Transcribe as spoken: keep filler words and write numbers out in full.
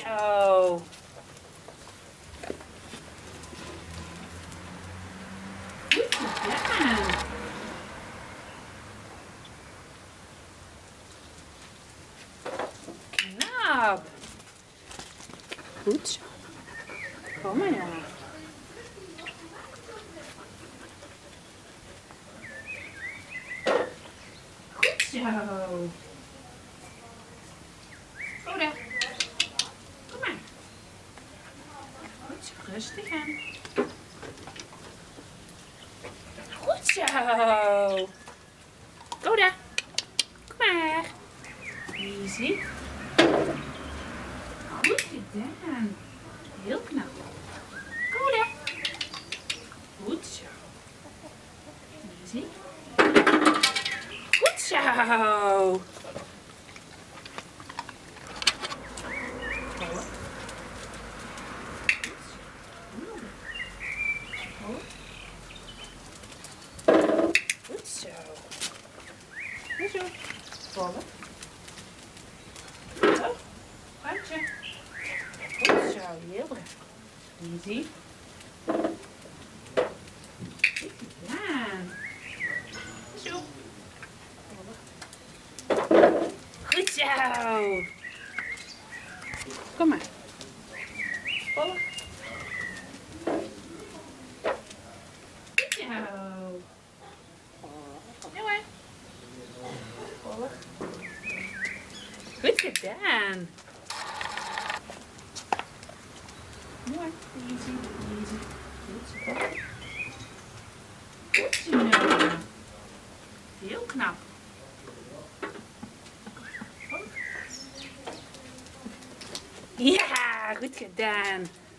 zo. Goed gedaan. Knap. Goed zo. Kom maar, jongen. Goed zo. Go daar. Kom maar. Goed zo, rustig aan. Goed zo. Go daar. Kom maar. Easy. Goed gedaan. Heel knap. Go daar. Goed zo. Easy. Goed zo. Goed zo. Goed zo. Vallen. Zo. Handje. Goed zo. Heel braaf. Easy. Goed gedaan. Zo. Goed zo. Kom maar. Vallen. Goed zo. Ja hoor. Goed gedaan. Mooi. Easy, easy. Goed zo. Goed zo. Heel knap. Ja, goed gedaan.